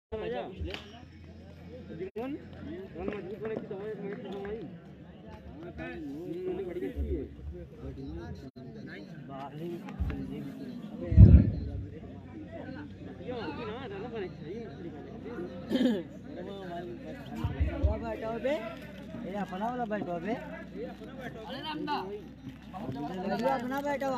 अपना वाला बैठो बे अपना बैठो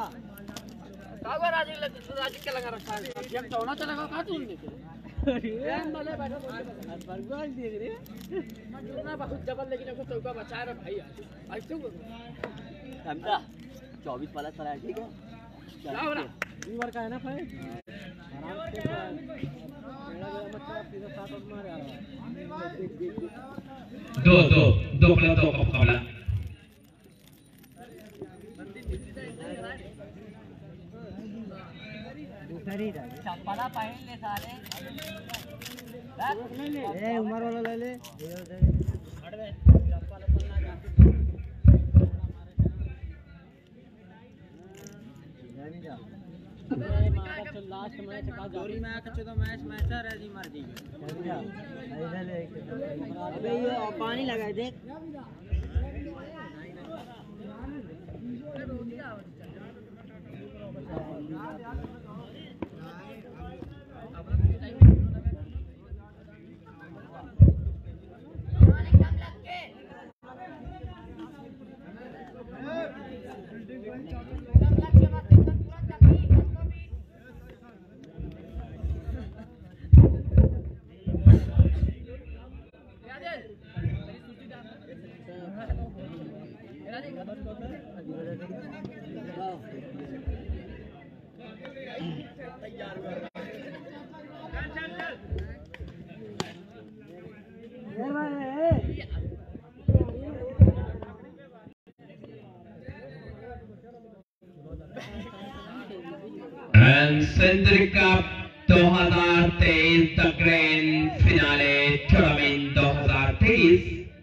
राजी के लगा रखा है जब चौना चलेगा का तू भगवान देख रहे ना बहुत जबल लेकिन उसको चौका बचा रहा भाई आज तो समझा 24 वाला चला है ठीक है क्या हो रहा बार का है ना भाई आराम से मेरा मतलब सीधा साथ और मार आ रहा दो प्लस दो का मुकाबला चप्पला पहन ले साले ए उमर वाला ले ले हट बे चप्पल पहनना जा नहीं जा लास्ट मैच का जोरी में आके तो मैच मैचर है जी मर्जी इधर ले अबे ये पानी लगा देख central cup 2023 the grand finale tournament 2023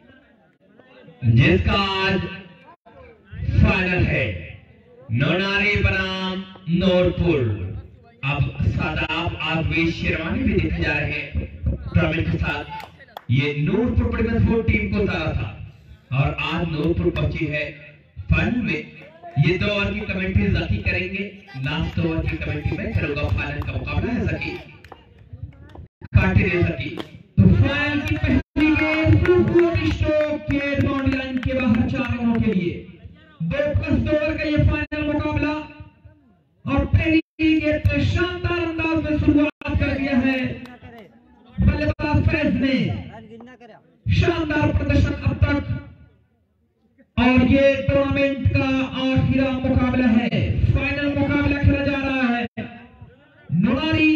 जिसका आज फाइनल है नोनारी बनाम नूरपुर। अब सादाब आजमी शेरवानी भी देखे जा रहे हैं टूर्नामेंट के साथ। ये नूरपुर प्रतिनिधित्व टीम को उतारा था और आज नूरपुर पहुंची है फाइनल में। ये 2 ओवर की कमेंट्री जाती करेंगे। लास्ट 2 ओवर की कमेंट्री में चलूंगा फाइनल का मुकाबला है सकी काटे दे सकी। तो फाइनल की पहली गेंद के बाउंड्री लाइन के बाहर 4 रनों के लिए 2+2 ओवर का ये फाइनल मुकाबला और पहली गेंद पे शानदार अंदाज में शुरुआत कर दिया है बल्लेबाज फैज ने। शानदार प्रदर्शन अब तक और ये टूर्नामेंट का आखिरी मुकाबला है। फाइनल मुकाबला खेला जा रहा है नोनारी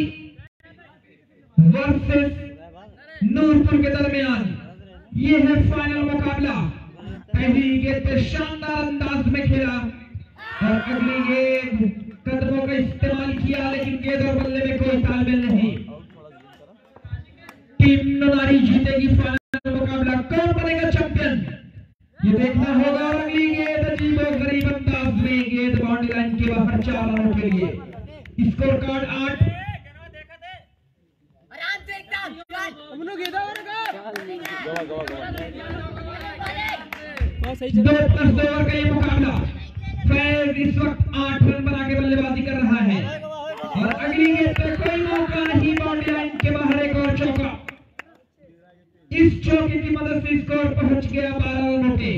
वर्सेस नूरपुर के दरमियान। ये है फाइनल मुकाबला। पहली गेंद पे शानदार अंदाज में खेला और अगली गेंद कदमों का इस्तेमाल किया लेकिन गेंद और बल्ले में कोई तालमेल नहीं। टीम नोनारी जीतेगी फाइनल मुकाबला। कौन बनेगा चैंपियन ये देखना होगा। अगली गेंद अजीबोगरीब अंदाज में गेंद बाउंड्री लाइन के बाहर 4 रनों के लिए। स्कोर कार्ड 8 2+2 ओवर का ये मुकाबला। फैज इस वक्त 8 रन बना के बल्लेबाजी कर रहा है और अगली गेंद पे कोई मौका नहीं। बाउंड्री लाइन के बाहर एक और चौका। इस चौके की मदद से स्कोर पहुंच गया 12 रनों पे।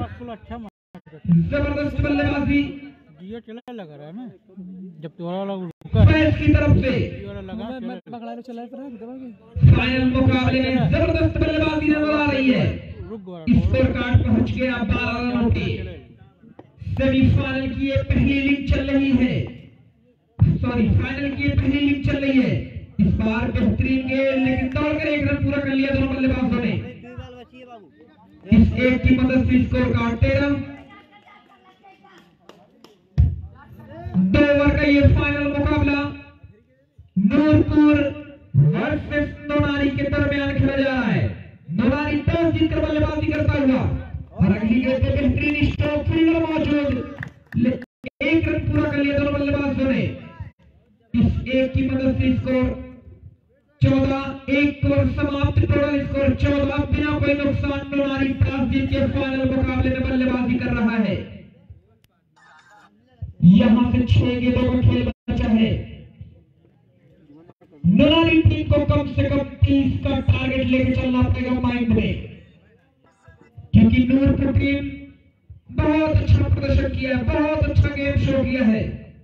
जबरदस्त बल्लेबाजी लगा रहा है ना जब तुम्हारा फैज की तरफ से फाइनल मुकाबले में जबरदस्त बल्लेबाजी नजर आ रही है। स्कोर कार्ड पहुंच गया 12 रनों पे। सेमीफाइनल की ये पहली लीग चल रही है। फाइनल की ये पहली लीग चल रही है। इस बार बेहतरीन गेंद लेकिन दौड़कर 1 रन पूरा कर लिया दोनों बल्लेबाजों ने। इस एक की मदद से स्कोर कार्ड 13। 2 ओवर का ये फाइनल मुकाबला नूरपुर वर्सेस नोनारी के दरमियान खेला जा रहा है। नोनारी टॉस जीतकर बल्लेबाजी करता हुआ और अगली गेंद पे बेहतरीन स्ट्रोक फील्डर मौजूद 1 रन पूरा कर लिया दोनों बल्लेबाजों ने। इस एक की मदद से स्कोर 14-1 को ये फाइनल मुकाबले में बल्लेबाजी कर रहा है। यहां से 6 गेंदों का खेल बचा है। नौनारी टीम को कम से कम 30 का टारगेट लेके चलना पड़ेगा माइंड में, क्योंकि नूरपुर टीम बहुत अच्छा प्रदर्शन किया है, बहुत अच्छा गेम शो किया है,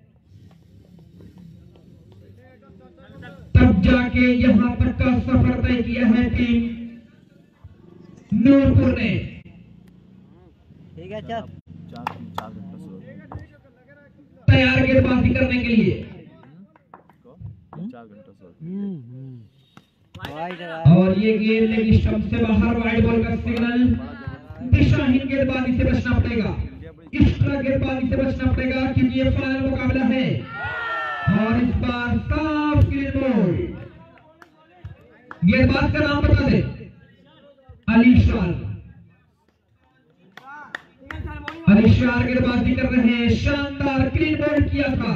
तब जाके यहां तक का सफर तय किया है टीम नूरपुर ने। ठीक है चल तैयार गेंदबाजी करने के लिए। 4 घंटा सर। और ये गेंद लेग स्टंप से बाहर, वाइड बॉल का सिग्नल। दिशाहीन गेंदबाजी से बचना पड़ेगा, एक्स्ट्रा गेंदबाजी से बचना पड़ेगा, क्योंकि ये फाइनल मुकाबला है। और इस बार साफ क्लीन बॉल। गेंदबाज का नाम बता दे, अलीशान। अलीशान गेंदबाजी कर रहे हैं, शानदार क्लीन बॉल किया था।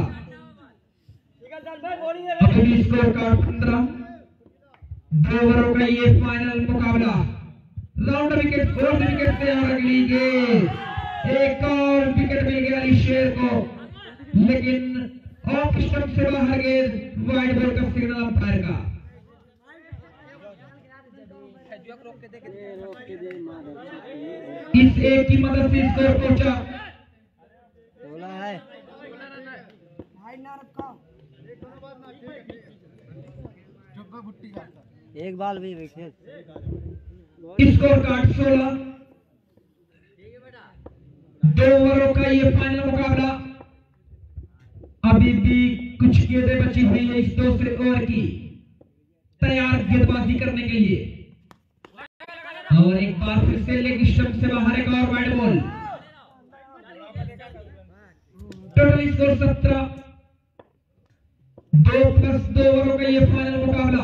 अपनी स्कोर कार्ड 15। 2 ओवरों का ये फाइनल मुकाबला। राउंड विकेट, 4 विकेट से अगली गेंद। एक और विकेट मिल गया अलीशेर को, लेकिन ऑफ स्टंप से बाहर गेंद, वाइड बॉल का सिग्नल अंपायर का। इस एक की मदद से स्कोर पहुंचा। एक बाल भी विकेट। Score card 16। 2 ओवरों का ये फाइनल मुकाबला। अभी भी कुछ गेंदें बची हुई है इस दूसरे ओवर की, तैयार गेंदबाजी करने के लिए। और एक बार फिर से लेग स्टंप से बाहर एक और वाइड बॉल। Total score 17। 2+2 ओवरों का ये फाइनल मुकाबला।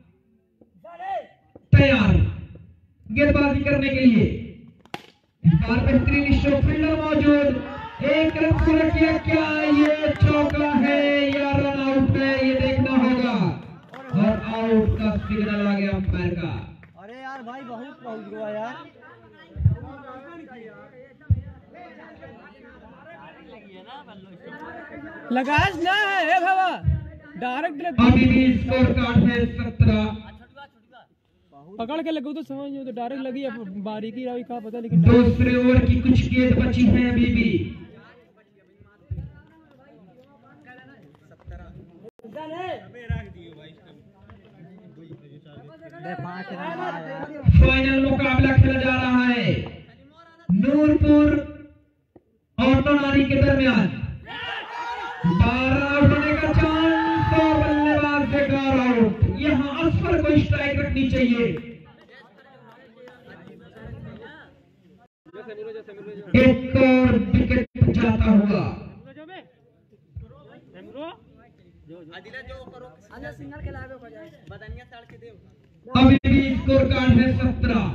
तैयार गेंदबाजी करने के लिए। इस बार बेहतरीन शॉट, फील्डर मौजूद। एक रन पूरा किया, क्या ये चौका है या रन आउट है, ये देखना होगा। और आउट का सिग्नल आ गया अंपायर का। अरे यार भाई बहुत पहुंच गया यार। लगास ना है बाबा, डायरेक्ट अभी भी स्कोर कार्ड है 17। पकड़ के लगो तो समझ नहीं, तो डायरेक्ट लगी, बारीकी रही कहा पता, लेकिन दूसरे ओवर की कुछ गेंद बची है अभी भी। फाइनल मुकाबला खेला जा रहा है नूरपुर और नौनारी के दरमियान। 12 आउट होने का चांस, तो बल्लेबाज बेकार आउट। यहाँ असफर को स्ट्राइक रखनी चाहिए। एक और विकेट जाता हुआ। अभी भी स्कोर कार्ड है 17।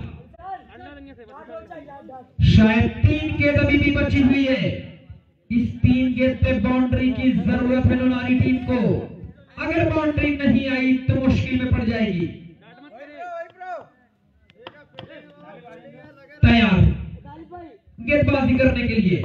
शायद 3 गेंद अभी भी बची हुई है। इस 3 गेंद पे बाउंड्री की जरूरत है नौनारी टीम को। अगर बाउंड्री नहीं आई तो मुश्किल में पड़ जाएगी। तैयार गेंदबाजी करने के लिए।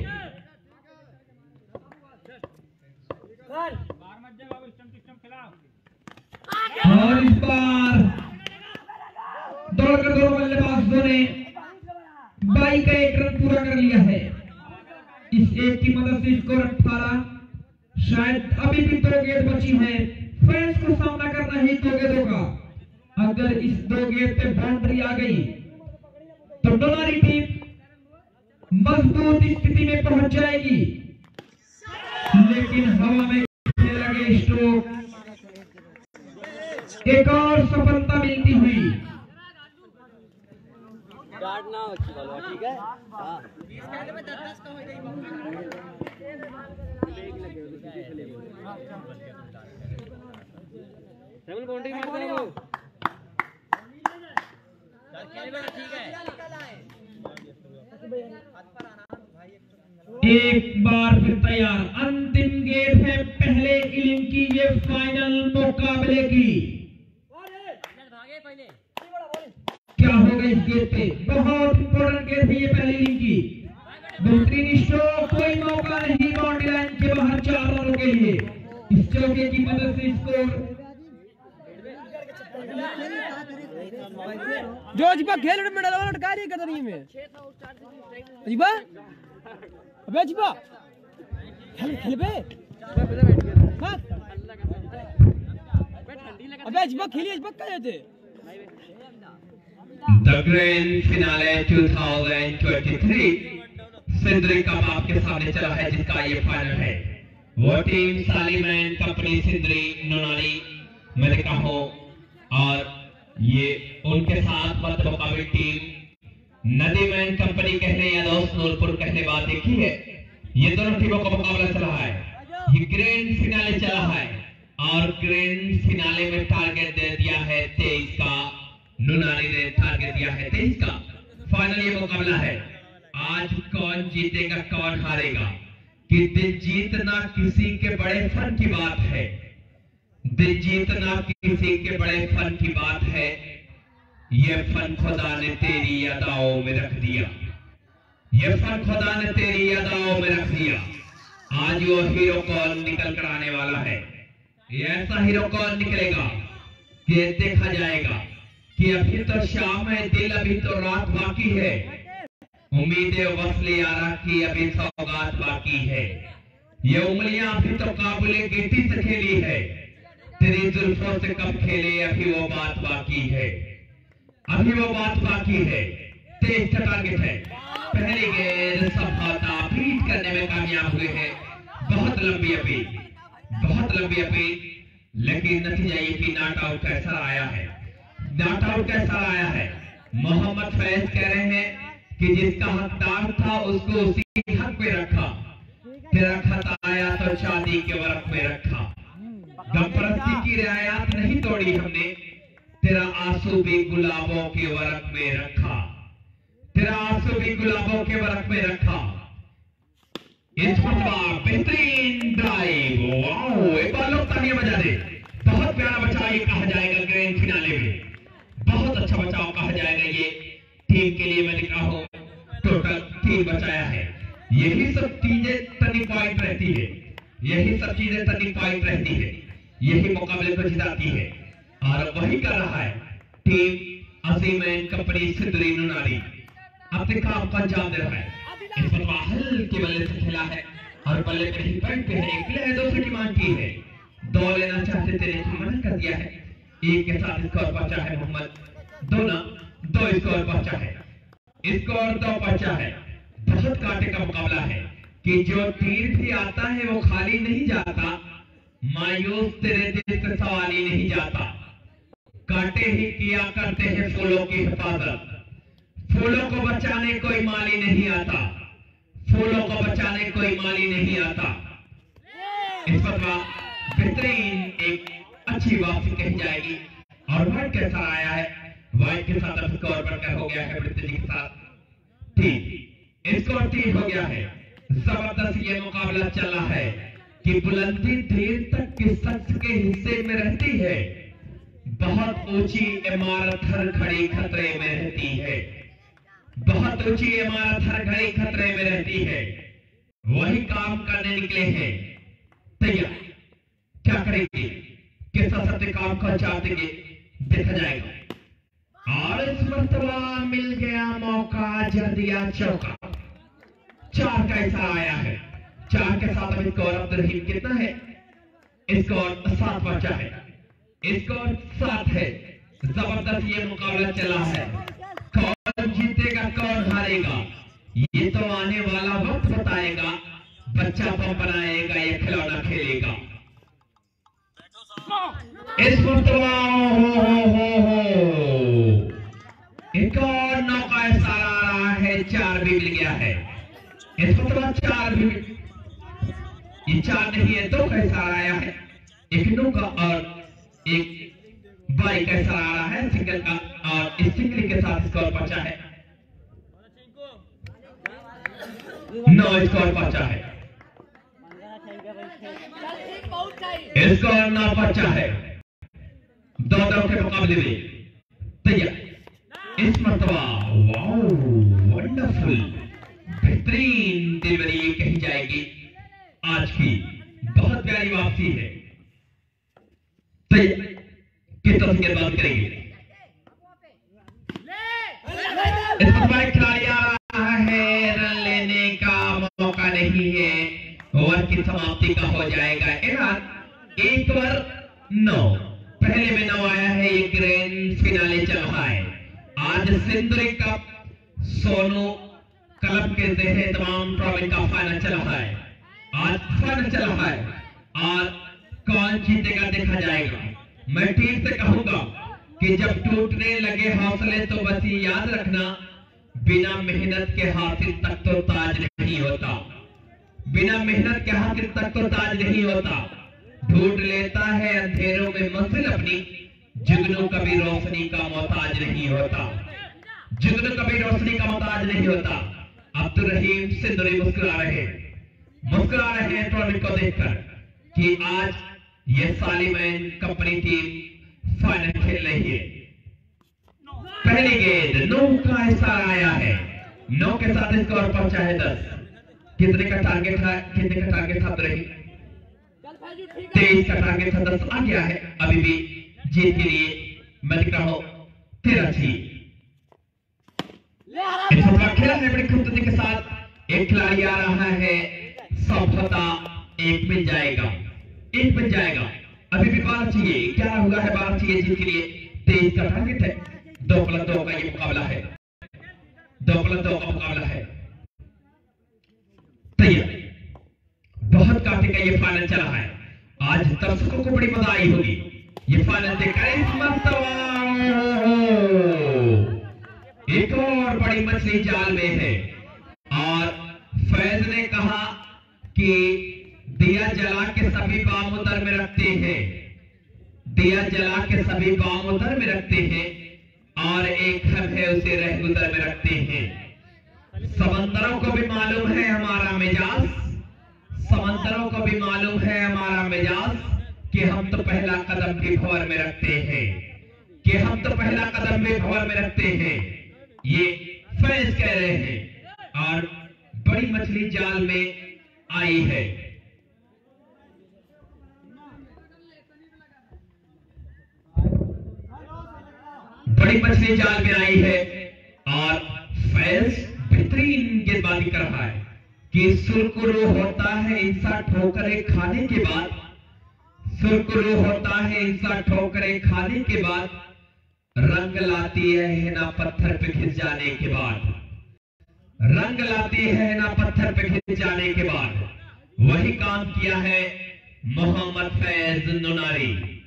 और इस बार दौड़कर दोनों बल्लेबाजों ने 22 का 1 रन पूरा कर लिया है। इस एक की मदद से स्कोर 18। शायद अभी भी 2 गेंद बची है। फैंस को सामना करना है 2 गेंदों का। अगर इस 2 गेंद पे बाउंड्री आ गई तो नौनारी टीम मजबूत स्थिति में पहुंच जाएगी। लेकिन हवा में लगे स्ट्रोक, एक और सफलता मिलती हुई। ठीक है हाँ। एक बार फिर तैयार। अंतिम गेंद है पहले इनिंग की, ये फाइनल मुकाबले की। क्या होगा इस गेट पे? बहुत इंपॉर्टेंट गेट है ये पहली इनिंग की। बेहतरीन स्ट्रोक, कोई मौका नहीं बाउंड्री लाइन के बाहर 4 रनों के लिए। इस चौके की मदद से स्कोर जो अजीबा खेल रहे मेडल वाला लटका रही है में अजीबा। अबे अजीबा खेल खेल बे। हां अबे अजीबा खेलिए, अजीबा कह थे। The grand finale 2023 Sindri cup आपके सामने चला है, जिसका ये फाइनल है। वो टीम सालीमैन कंपनी सिंदरी नोनाली मैं देखा हूं, और ये उनके साथ मध्य मुकाबले टीम नदीमैन कंपनी कहने या दोस्त नूरपुर कहने बात एक ही है। ये दोनों टीमों का मुकाबला चला है, ये ग्रैंड फिनाले चला है, और ग्रैंड फिनाले में टारगेट दे दिया है 23 का। नूनाली ने टारगेट दिया है 23 का। फाइनल ये मुकाबला है। आज कौन जीतेगा कौन हारेगा, कि दिल जीतना किसी के बड़े फन की बात है। दिल जीतना किसी के बड़े फन की बात है। ये फन खुदा ने तेरी अदाओं में रख दिया, ये फन खुदा ने तेरी अदाओं में रख दिया। आज वो हीरो कौन निकल कर आने वाला है। ये ऐसा हीरो कौन निकलेगा कि देखा जाएगा कि अभी तो शाम है, दिल अभी तो रात बाकी है। उम्मीदें वसले यारा की अभी सौगात बाकी है। ये उंगलियां अभी तो काबुले गिट्टी से खेली है। तेरी जुल्फों से कब खेले अभी वो बात बाकी है, अभी वो बात बाकी है। 23 का टारगेट है। पहली गेंद सफलता बीट करने में कामयाब हुए हैं। बहुत लंबी अपील, बहुत लंबी अपील, लेकिन नतीजा ये कि नॉट आउट का असर आया है। नॉट आउट का असर आया है। मोहम्मद फैज कह रहे हैं कि जिसका हकदार था उसको उसी हक पे रखा। तेरा खत आया तो शादी के वरक में रखा। गमपरस्ती की रियायत नहीं तोड़ी हमने, तेरा आंसू भी गुलाबों के वरक में रखा। तेरा आंसू भी गुलाबों के वरक में रखा। इस बार बेहतरीन ड्राइव, वाओ, एक बार लोग तालियां बजा दे। बहुत प्यारा बचाव ये कहा जाएगा ग्रैंड फिनाले में, बहुत अच्छा बचाव कहा जाएगा ये। टीम के लिए मैं लिखा हूं टोटल 3 बचाया है। यही सब चीजें टर्निंग पॉइंट रहती है, यही सब चीजें टर्निंग पॉइंट रहती है, यही मुकाबले को जिताती है। और वही कर रहा है टीम अजीमैन कंपनी सिंदरी नूनाली। अपने काम को अंजाम दे रहा है। इस पर हल्के बल्ले से खेला है और बल्ले पे ही पॉइंट पे है। प्लेयर 2 से डिमांड की है, 2 लेना चाहते थे लेकिन मना कर दिया है। 1 के साथ स्कोर पहुंचा है मोहम्मद, 2 स्कोर पहुंचा है, स्कोर 2 पहुंचा है। बहुत कांटे का मुकाबला है कि जो तीर भी आता है वो खाली नहीं जाता। मायूस तेरे दिल से सवाल ही नहीं जाता। कांटे ही किया करते हैं फूलों की हिफाजत। फूलों को बचाने कोई माली नहीं आता, फूलों को बचाने कोई माली नहीं आता। इस पर बेहतरीन एक अच्छी वापसी कही जाएगी। और वाइट के साथ आया है, वाइट के साथ अब स्कोर बढ़कर हो गया है वृत्ति जी के साथ 3। स्कोर 3 हो गया है। जबरदस्त ये मुकाबला चला है कि बुलंदी देर तक किस शख्स के हिस्से में रहती है। बहुत ऊंची इमारत हर घड़ी खतरे में रहती है, बहुत ऊंची इमारत हर घड़ी खतरे में रहती है। वही काम करने निकले हैं तैयार। क्या करेंगे, किस सत्य काम को अंजाम देंगे, देखा जाएगा। और इस मर्तबा मिल गया मौका, जड़ दिया चौका। 4 का ऐसा आया है। 4 के साथ अभी स्कोर अब्दुल रहीम कितना है? स्कोर 7 बचा है, स्कोर 7 है। जबरदस्त ये मुकाबला चला है। कौन जीतेगा कौन हारेगा ये तो आने वाला वक्त बताएगा। बच्चा पंप बनाएगा या खिलौना खेलेगा। इस मर्तबा एक और नौका ऐसा आ रहा है, 4 भी मिल गया है। इस मर्तबा 4 भी, ये 4 नहीं है, 2 का ऐसा आया है। एक नौका और एक बाइक ऐसा आ रहा है सिंगल का, और इस सिंगल के साथ स्कोर पहुंचा है 9 स्कोर पहुंचा है। स्कोर 9 पहुंचा है 2-2 के मुकाबले में। तैयार, इस मरतबा वाओ वंडरफुल बेहतरीन डिलीवरी कही जाएगी। आज की बहुत प्यारी वापसी है। तो किस तरह से बात करेंगे? इस पर खिलाड़ी आ रहा है, रन लेने का मौका नहीं है, ओवर की समाप्ति का हो जाएगा ऐलान। 1 ओवर 9, पहले में 9 आया है। ये ग्रैंड फिनाले चल रहा है। आज सिंधुरी कप सोनू क्लब के जरिए तमाम टूर्नामेंट का फाइनल चल रहा है। आज फाइनल चल रहा है और कौन जीतेगा देखा जाएगा। मैं टीम से कहूंगा कि जब टूटने लगे हौसले तो बस ये याद रखना, बिना मेहनत के हासिल तक तो ताज नहीं होता। बिना मेहनत के हासिल तक तो ताज नहीं होता। ढूंढ लेता है अंधेरों में मंजिल अपनी, जुगनू कभी रोशनी का मोहताज नहीं होता। जुगनू कभी रोशनी का मोहताज नहीं होता। अब्दुल रहीम सिंधुरी मुस्कुरा रहे हैं टूर्नामेंट को देखकर कि आज ये सालिमैन कंपनी टीम फाइनल खेल रही है। पहली गेंद 9 का इशारा आया है। 9 के साथ स्कोर पहुंचा है 10। कितने का टारगेट था? अब्दुल रहीम 23 का टारगेट था, 10 आ गया है। अभी भी जीत के लिए मैं दिख रहा हूं 13 चीज। खेला है बड़ी खूबसूरती के साथ। एक खिलाड़ी आ रहा है, सफलता 1 मिल जाएगा। अभी भी 12 चाहिए। क्या हुआ है? 12 चाहिए जीत के लिए। 23 का टारगेट है। 2+2 का ये मुकाबला है। 2+2 का मुकाबला है। तैयार। बहुत काफी का ये फाइनल चला है। आज दर्शकों को बड़ी मजा आई होगी ये फाइनल देखकर। इस मरतबा एक और बड़ी मछली जाल में है और फैज ने कहा कि दिया जला के सभी बाम उधर में रखते हैं। दिया जला के सभी बाम उधर में रखते हैं और एक हम है उसे रह गुजर में रखते हैं। समंदरों को भी मालूम है हमारा मिजाज, समंदरों को भी मालूम है हमारा मिजाज कि हम तो पहला कदम भी भंवर में रखते हैं, ये फैंस कह रहे हैं और बड़ी मछली जाल में आई है। बड़ी मछली जाल में आई है और फैंस बेहतरीन गेंदबाजी कर रहा है कि सुरकुरू होता है इंसान ठोकरें खाने के बाद, सुरकुरू होता है इंसान ठोकरें खाने के बाद, रंग लाती है ना पत्थर पे खिंच जाने के बाद, रंग लाती है ना पत्थर पे खिंच जाने के बाद। वही काम किया है मोहम्मद फैज नोनारी।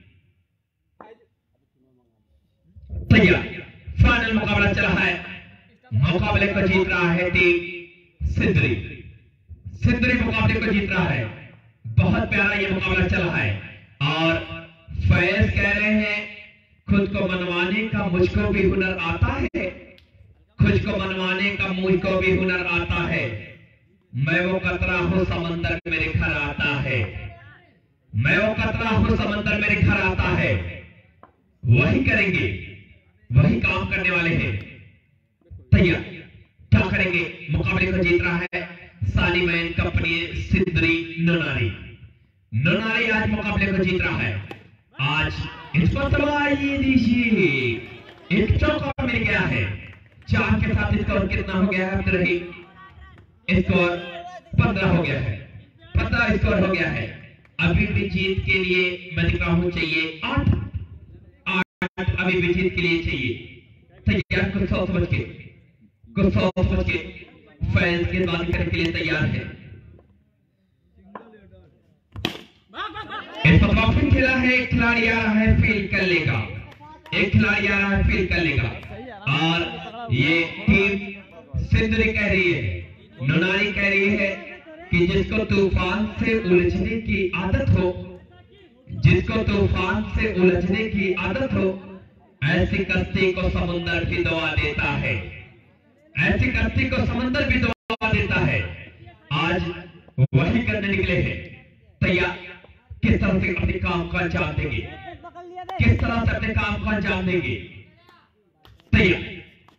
तैयार। फाइनल मुकाबला चल रहा है। मुकाबले को जीत रहा है टीम सिंधुरी मुकाबले को जीत रहा है। बहुत प्यारा ये मुकाबला चल रहा है और फैज कह रहे हैं खुद को मनवाने का मुझको भी हुनर आता है, खुद को मनवाने का मुझको भी हुनर आता है। मैं वो कतरा हूं समंदर मेरे घर आता है, मैं वो कतरा हूं समंदर मेरे घर आता है। वही करेंगे, वही काम करने वाले हैं। तैयार। क्या करेंगे? मुकाबले को जीत रहा है सालिमैन कंपनी सिंधुरी नोनारी आज मुकाबले को जीत रहा है। आज इस पर ये दीजिए एक चौका मिल गया है। 4 के साथ स्कोर कितना हो गया है? रही स्कोर 15 हो गया है, 15 स्कोर हो गया है। अभी भी जीत के लिए मैं दिख रहा हूं चाहिए 8 अभी भी जीत के लिए चाहिए। तैयार। कुछ सोच समझ के फैंस के बात करने के लिए तैयार है। फिर खेला है। एक खिलाड़ी आ रहा है फील्ड कर लेगा, एक खिलाड़ी आ रहा है फील्ड कर लेगा और ये टीम सिंधुरी कह रही है, नोनारी कह रही है कि जिसको तूफान से उलझने की आदत हो, जिसको तूफान से उलझने की आदत हो, ऐसी कश्ती को समुद्र भी दुआ देता है, ऐसी कश्ती को समुद्र भी दुआ देता है। आज वही करने निकले हैं। तैयार। किस तरह से अपने काम को अंजाम देंगे, किस तरह से अपने काम को अंजाम देंगे। तैयार।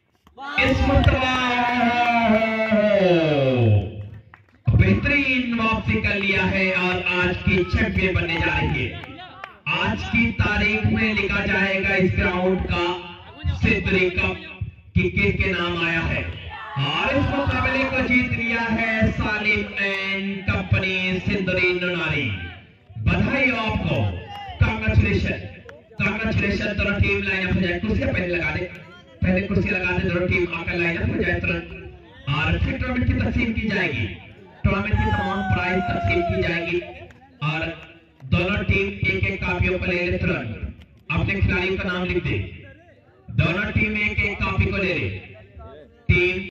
की चैंपियन बनने जा रही है। आज की तारीख में लिखा जाएगा इस ग्राउंड का सिद्धरी कप की किसके नाम आया है। और इस मुकाबले को जीत लिया है सालिम एंड कंपनी सिद्धरी नोनारी। बधाई हो आपको, कांग्रेचुलेशन कांग्रेचुलेशन। दोनों टीम लाइन अप हो जाए, कुर्सी पहले लगा दे, पहले कुर्सी लगा दे, दोनों टीम आकर लाइन अप हो जाए तुरंत। और फिर टूर्नामेंट की तकसीम की जाएगी, टूर्नामेंट की तमाम प्राइज तकसीम की जाएगी और दोनों टीम एक एक कापियों पर ले ले तुरंत, अपने खिलाड़ियों का नाम लिख दे। दोनों टीम एक एक कापी को ले ले। टीम